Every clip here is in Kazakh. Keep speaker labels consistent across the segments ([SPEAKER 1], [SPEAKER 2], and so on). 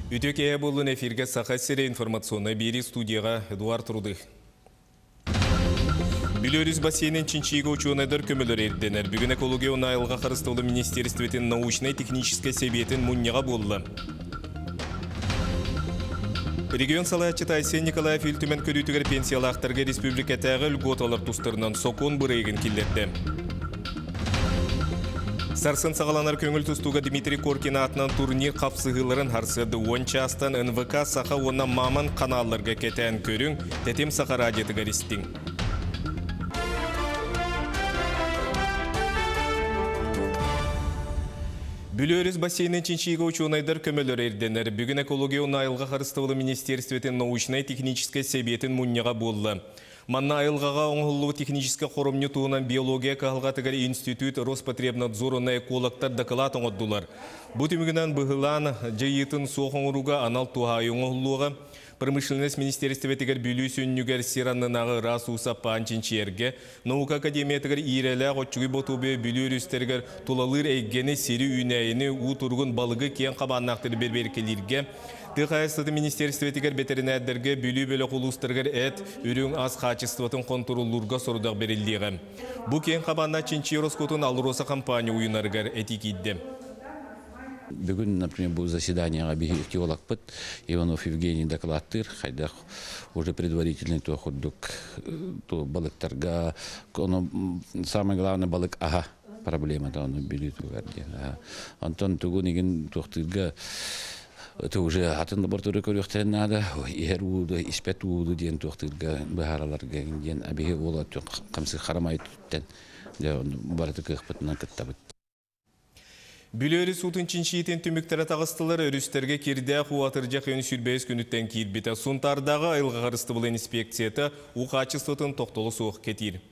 [SPEAKER 1] Үтөкея болын эфирге сақасыре информационный бери студияға Эдуард Рудых. Билорис бассейнен чинчиге ученыйдар көмөлөр эрденер. Бүгін экология онайылға қарыстылы министерстветін научно-технической себетін мұнняға болы. Регион салаятчыта Айсен Николаев үлтімен көрітігер пенсиялақтарға республикатағы үлготалар тұстарынан сокон бұрайығын келдетті. Сарсын сағаланар көңіл тұстуға Дмитрий Коркин атынан турнир қапсығыларын харсыды. Онча астан НВК сақа онна маман каналларға кетен көрің, тәтем сақа радиотыға ристің. Бүлөріз бассейнен чинчиге ученыйдар көмөлөр эрденер. Бүгін экология онайылға қарыстывылы министерстветін научно-технической себетін мұнняға болы. Манна айылғаға оңғылу техническа қорымны туынан биология қағылғатығар институт Роспотребнадзорына экологтар дақылат оңғыдылар. Бұт үмігінен бұғылан жайытын соғыңыруға анал туғай оңғылуға промышленность министерстветігер бүлі сөннігер сираннынағы расуса панчинчерге, наука академиятығар ирелі ғотчуғы ботубе бүлі үрістергер тулалыр әйгені сері үйнәйіні ұтырғын балығы кен қабаннақтыр берберкелерге, Тыхайстыды министерстветігер ветеринәрдерге бүлі бөлі құлыстырғыр әт үрің аз қачыстыватын контроллурға сұрудақ берілдіғі. Бұ кен қабанна чинчи Роскотын алыроса компания уйынарғар этикидді.
[SPEAKER 2] Бүгін, например, бұл заседание объективолақ бұд, Иванов Евгений докладтыр, хайдақ уже предварительный тоқырдық балықтарға, самое главное балык ага. Проблема да оны білі туғарды. Антон тұғын еген тоқтырға это уже атын лаборатория көрөктөрүн нада ер ууду испет ууду диен токтурга бахараларга диен абиге болот камсы карамай туттен бараты кыхпытынан кыттабыт.
[SPEAKER 1] Бүлөрү сутун чинчиитен түмүктөрө тагыстылар өрүстерге кирде куатыржак өн сүрбөйс күнүттен кирбите сунтардагы айылга карысты бул инспекцияты у качествотун токтолу суук кетир.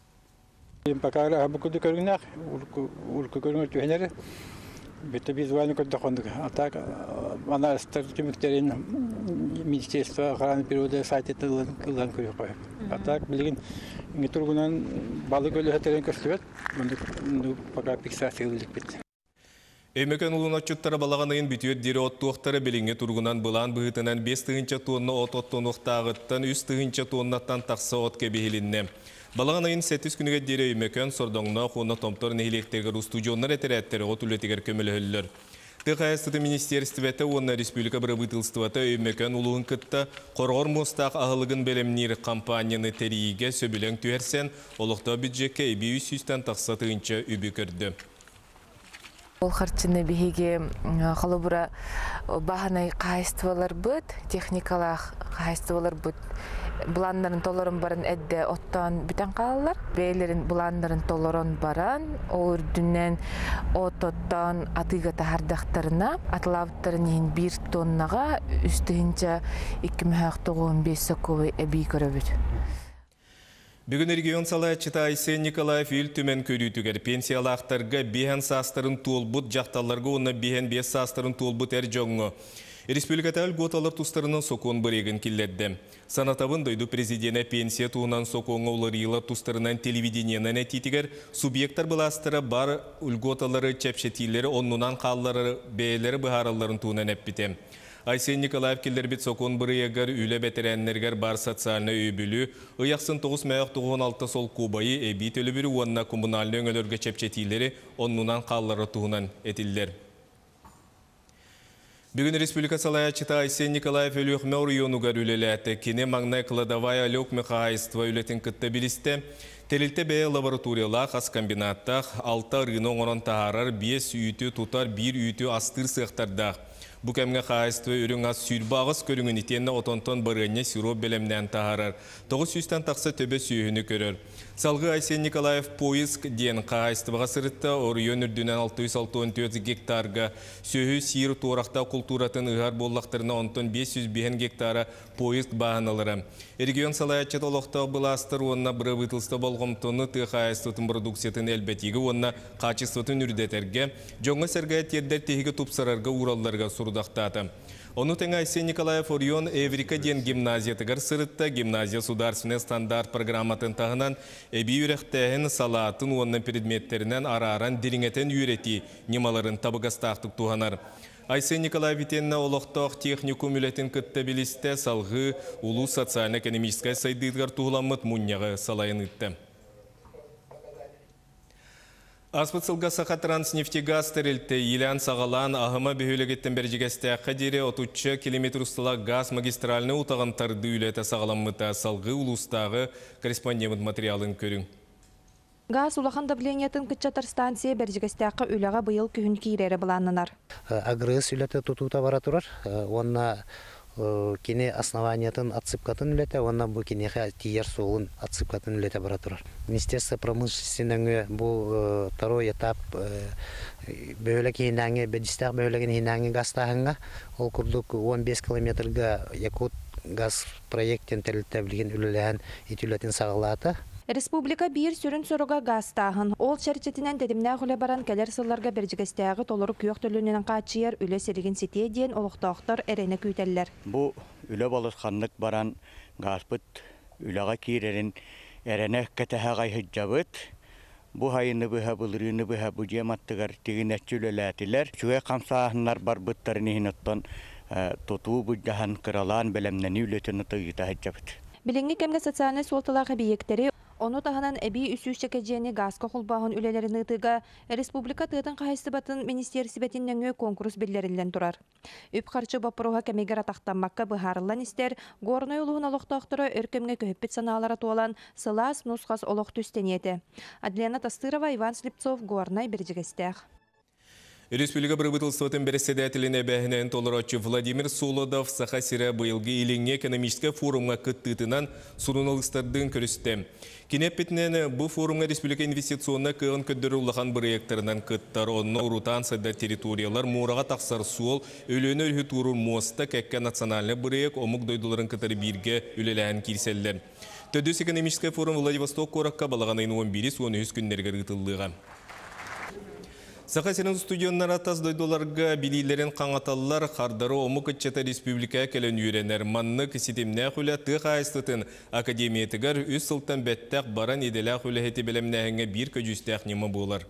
[SPEAKER 3] Пока абукуду көрүнөк урку көрүнөк түһенер бетте визуально көрдөкөндүк. А так ана стартымыктерин министерство охраны природы сайтынан кылган көрөк. А так билген тургунан балык өлөһөтөрүн көрсөтөт. Мунду пока фиксация кылдык бит.
[SPEAKER 1] Эмекен улун отчуттары балаганайын бүтүөр дири оттуохтары билинге тургунан былан быһытынан 5 тыгынча тонна оттонуктагыттан 3 тыгынча тоннаттан такса от кебихилинне. Балаганайын 7 күнүгө дири эмекен сордоңно хуна томтор нехилектеге рустудионнар этереттери отулетигер көмөлөлөр. Тыхайстыды министерствете онна республика правительството эмекен улуун кытта коргор мустак агылыгын белемнир компанияны териге сөбүлөң түерсен олукта бюджетке 300 такса тыгынча үбү көрдү.
[SPEAKER 4] Ол харчыны биһиге халыбыра баханай кайствалар быт, техникалах кайствалар быт. Буландарын толорун барын эдде оттан бүтен калалар. Бейлерин буландарын толорун баран, ол үрдүнен оттан атыга тахардактарына, атлавттарын 1 тоннага үстүнчө 2,95 соковый эби көрөбүт.
[SPEAKER 1] Бүгін регион салаятчыта Айсен Николаев ел түмен көрүтігер пенсиялақтарға бейен састырын толбут, жақталарға онна бейен 5 састырын толбут әр жоңы. Республиката әлготалар тұстарынан сокон бірегін келләдді. Санатабын дойду президенті пенсия туынан соконға оларыйлар тұстарынан телевидениянан әтетігер субъекттар бұластыры бар үлготалары чәпшетилері оннынан қаллары бәйлері бұхараларын туынан әппіте. Айсен Николаев келдербет сокон бұрыягар үлі бәтерәннергер бар социальны өйбілі, ұяқсын 9-96 сол кубайы әбей төлі бірі онына коммунальны өңілерге чәпчетилері оннынан қаллары туынан әтілдер. Бүгін Республика салаятчыта Айсен Николаев өліғме ұрионугар үлеләті кене маңнай қыладавай әлік меқайства үлетін күтті білісті. Телілті бәе лабораториялақ ас комбинаттақ 6 рыны оңырын тағарар 5 үйті тұтар 1 үйті астыр сықтардақ. Бұ кәмге қайысты өрің аз сүйірбағыз көріңін етенне отонтон барыне сироп белемнен тағарар. 900-тен тақса төбе сүйіні көрір. Салғы Айсен Николаев поиск ден қайыстыбыға сырытта орыйон үрдінен 664 гектарға сүйі сиыр туырақта культуратын ұғар боллақтарына 500 гектара поиск бағаналары. Регион салаятчат олықта бұластыр онына бұрабытылысты болғымтыны қайыстытын продукциятын әлбәтегі онына қачыстытын үрдетерге, жоңғы сәрге тердер тегігі тұпсарарға уралларға сұрдақтаты. Оны тең Айсен Николаев Орион Эврика ден гимназиятыгар сырытта гимназия сударственный стандарт программатын тағынан әбі үрәқтәйін салатын онның предметтерінен араран деріңетен үйреті немаларын табығастақтық туғанар. Айсен Николаевитенна олықтақ техникум үлетін күттабілісті салғы улу социально-экономическай сайдыдғар туғыламыт мұнняғы салайын үтті. Аспыцылға сақа транснефтегаз тәрілті Илян сағалан ағыма бөхілігеттен бәржігесті қадері 30 км ұстылақ газ магистралыны ұтағантарды үлеті сағаламыта салғы улустағы корреспондент материалын көрің.
[SPEAKER 5] Газ улахан давлениятын кытчатар станция бәржігестіақы үліға бұйыл күхін кейрері бұланынар.
[SPEAKER 6] Агрыз үлеті тұтута бара тұрар. Онна кене основаниятын отсыпкатын үлеті, онна бұл кенеға тияр соғын отсыпкатын үлеті бара тұрар. Министерство промышленности бұл второй этап бөлік хинаңы, бәдістақ бөлігін хинаңы гастағынға. Ол күрдік 15 километрға Якут газ проекттен тәрілті білген үлілән етілетін сағылаты.
[SPEAKER 5] Республика бир сүрін соруға газ тағын. Ол шәрчетінен дедімнә құлы баран кәлер сылларға бәржігістіғі толыры күйек төлінен қачыйыр үлі сереген сетие дейін олықтақтар әрені күйтелілер.
[SPEAKER 7] Бұл үлі болысқанлық баран газбыт үліға кейрерін әрені кәтіға ғайхыджабыт. Бұл хайыны бұға бұлырыны бұға бұжематтығар тегін әтчі үліләтілер. Шуға қамсағынлар бар бұттарын ехін оттан тұтуы бұджахан қыралан бәлемнені үлетіні тұғыта хыджабыт.
[SPEAKER 5] Біліңгі кәмге социальный солтылағы бейектері Оны тағынан әбей үсүйші кәжені газқа құлбағын үлелерін ұтыға республика тұғытын қайыстыбатын министерсібетін конкурс білдерілден тұрар. Үп қарчы бапыруға кәмегер атақтанмаққа бұхарылан істер, ғорной ұлығын олықтақтыры өркемге көппет саналары туалан сылас нұсқас олық түстенеті. Адлена Тастырова, Иван Слепцов, ғорнай біржігістәқ.
[SPEAKER 1] Республика правительствотын председателіне бәхінен толырачы Владимир Солодов саха сирә бұйылғы иліңе экономическа форумға күттітінен сұруналыстардың көрісті. Кенеппетінен бұл форумға республика инвестиционна кығын көддірі ұлақан проекттарынан күттар, онына ұрутан сәдді территориялар мұраға тақсар суол, өліні өлі туру моста кәкке национальны проект омық дойдыларын кітары бірге өлелән кирселдер. Төдіс экономическа форум Владивосток қораққа балағанайын 11-13 күндерге ғытылдыға. Сақасының студионнара таз дойдоларға билилерін қаңаталылар қардары омық үтчеті республика кәлін үйренер. Манны кісетемне құля тұқ айыстытын академиятығар үз сылтан бәттәқ баран еделі құля әті білімнәңі бір көжістәқ немі болар.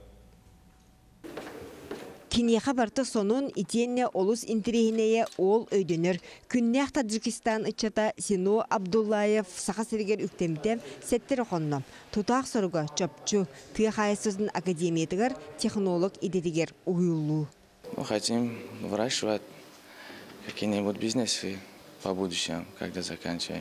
[SPEAKER 8] Кинеха барты сонун итенне олус интерегинее ол өйдөнөр. Күннех Таджикистан ычата Сино Абдуллаев сахасыргер үктемдем сеттер қонном. Тутақ соруга чопчу тыхайсызын академиятыгар технолог идетигер уюлу.
[SPEAKER 9] Мы хотим выращивать какие-нибудь бизнесы по будущему, когда заканчиваем.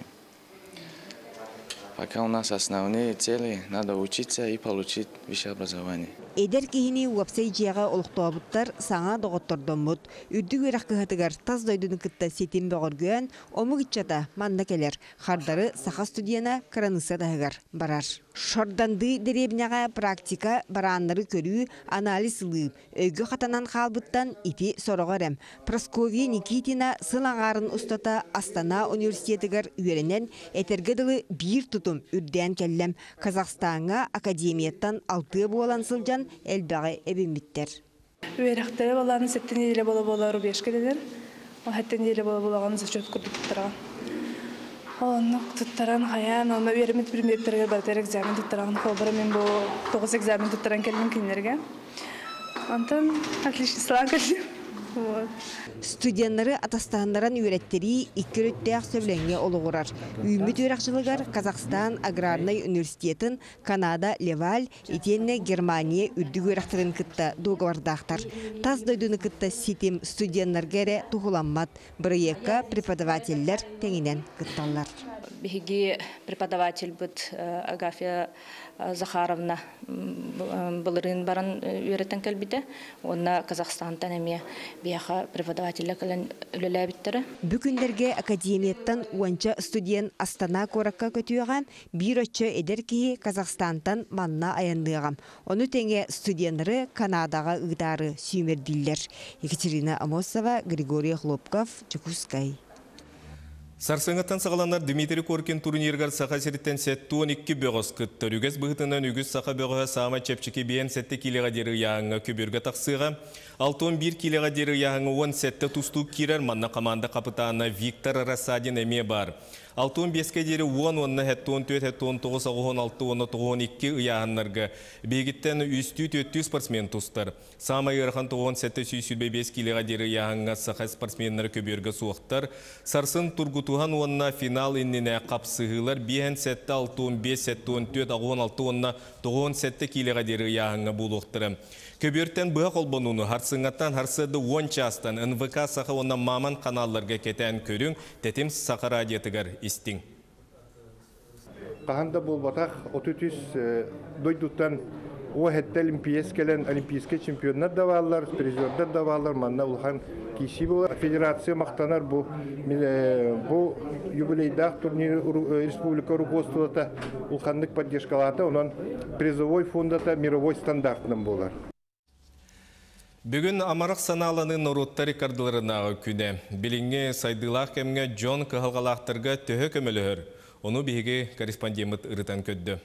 [SPEAKER 9] Пока у нас основные цели, надо учиться и получить высшее образование.
[SPEAKER 8] Эдер кихини уапсай жиаға олықтуабыттар саңа доғыттордоммут. Үрдік өрәқ кығытығар таз дойдыны кытта сетин бөғыргүйен, омық итчата манна келер. Қардары сақа студияна кранысы дағығар барар. Шорданды деребняға практика баранлары көрі анализ лып. Өйгі қатанан қалбыттан ити сорағарым. Прасковия Никитина сылаңарын ұстата Астана университетігер үйерінен этергеділі бір тұтым үрден келлем. Қазақстанға академияттан 6 болан сылжан әлбәғі әбіміттер.
[SPEAKER 10] Үйеріқтері баланы сәттен елі бола-болару бешкеледен. О әттен елі бола-болағаны зачет күрді тұттыраған. Оны тұттыран қаян, оны үйерімет бірмептерге бәлтер экзамен тұттыраған. Қолбары мен бұл 9 экзамен тұттыран келген күнлерге. Антон, отлично, слава кәлдім.
[SPEAKER 8] Студенттары атастандаран үйреттері иккіріттәқ сөбленге олығырар. Үймет үйрақшылығар Қазақстан Аграрный университетін Канада Леваль, етенне Германия үрдігі үйрақтырын кітті доғавардақтар. Таз дойдыны кітті сетім студенттаргері тұғыламмат, біріекка преподавателлер тәңінен кітталар.
[SPEAKER 11] Беги преподаватель бут Агафья Захаровна былырын баран үйреттен кәлбіді. Онна Казахстантан әме бияға преподавателі кәлін үлілі біттірі.
[SPEAKER 8] Бүкіндерге академияттан уанча студент Астана коракка көтүйіған бір өтчі едер кейі Казахстантан манна аяндығам. Оны тәңе студенттары Канадаға ұғдары сүймерділер. Екатерина Амосова, Григорий Хлопков, Чукускай.
[SPEAKER 1] Сарсыңаттан сағаланар Дмитрий Коркин турниргар сақа серіттен сәтті 12 бөғыз күтті. Үгіз бұғытынан үгіз сақа бөғыға сама чепчеке бейін сәтті келеға дері яңы көбіргі тақсыға. 6-11 келеға дері яңы 10 сәтті тұсту керер манна команда қапытағына Виктор Расадин әме бар. 65-ке дері 10, онна 14, 19, 16, 12 ұяғанларға бейгіттен үсті 400 спортсмен тұстар. Самай ұрған 17-5 киліға дері ұяғанға сақай спортсменлері көбергі суықтар. Сарсын тұргутуған онна финал инніне қапсығылар 5-7-6-15, 14, 16, 97 киліға дері ұяғанға бұлықтыры. Көбертен бұға қолбануны харсыңаттан харсыды 10 частан НВК сақы онна маман каналларға кетен көрің тәтім сақы радиетігер істің.
[SPEAKER 12] Қағанда бұл батақ 33 дойдуттан о хетті олимпийске чемпионнар давалар, призердар давалар, манна ұлған кеші болар. Федерация мақтанар бұл юбилейдақ турнир республика руководствода ұлғандық поддержкалата, онан призовой фондата мировой стандартының болар.
[SPEAKER 1] Бүгін амарақ саналының норуттар рекордыларынағы күні. Біліңе сайдылақ кәмге Джон қығылғалақтырға төхі көмілігір. Оны бейге корреспондент ұрытан көдді.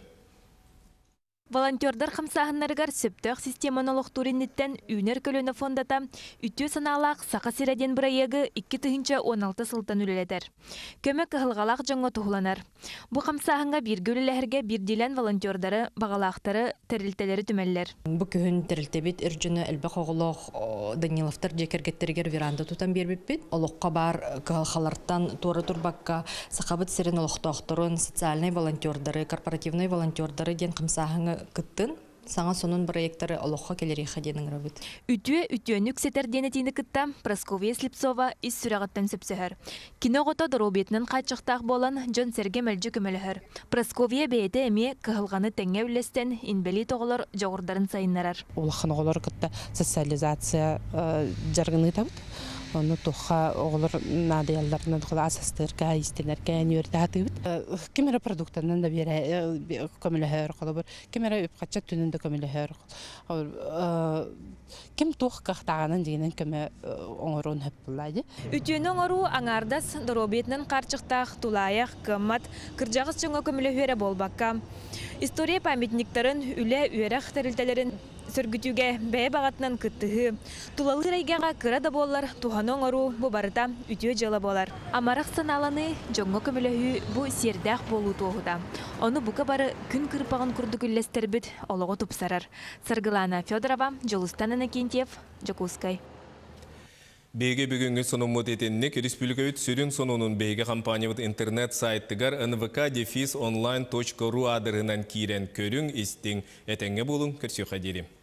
[SPEAKER 13] Волонтердар қамсағынларғар сөптіқ системанолық туринеттен үйнер көліні фондата үтті саналақ сақы сираден бұрайығы 2-16 сылтан үлеледер. Көмек қығылғалақ жаңға тұғыланар. Бұл қамсағынға бір көлілерге бірділен волонтердары, бағалақтары, тәрілтелері түмәлілер.
[SPEAKER 14] Бұл көхін тәрілтебет үржіні әлбі қоғылық Даниловтар жекергеттергер веранда тұтан бербеппет. Олыққа бар қығылғаларттан торы тұрбаққа сақабыт сирен олықтақтырын, социальный волонтердары, корпоративный волонтердары ден қамсағынға кыттын саңа сонун проекттары олоққа келері қаденің рабыт.
[SPEAKER 13] Үтүөнүк сетер денетіні кытта Прасковья Слепцова ис сүрағаттан сөпсөхөр. Киноғото доробетінің қайтшықтақ болан Джон Серге мәлжі көмеліхөр. Прасковья бейті әме кығылғаны тәңе үлестен инбели тоғылар жоғырдарын сайынларар.
[SPEAKER 15] Олыққан оғылар кытта социализация жарғыны табыт. Onu toxa oğulur nadiyallarından dolayı asastırga istenirke üniversite atıbıt. Kimera produktlarından da bir kömülehör qalabır. Kimera üpqatça tününde kömülehör. Kim tox qaxtağının degenen köme oңорун hep bulaydı.
[SPEAKER 13] Ütünün oңору аңарdas доробетнын qarçıqtaq tulayaq qımmat kırjağız çoңa kömülehöre bolbaqqa. История памятниктарын үле үйерек тәрілтелерін сөргүтүгө бәе бағатынан кыттыһы. Тулалы райгаға кыра да болар, туханың ору бұ барыта үтіө жала болар. Амарақ саналаны жоңғы көмілігі бұ сердәқ болу тоғыда. Оны бұқа бары күн кырпағын күрді күллестербіт олығы тұпсарар. Саргылана Федорова, Жолустанына Кентьев, Жокускай.
[SPEAKER 1] Бейге бүгінгі сонымыт етеннік республика өт сүрін сонының бейге компаниявыд интернет сайттығар nvk-online.ru адырынан кейрен көрің істің әтәңге болың көрсеу қадерім.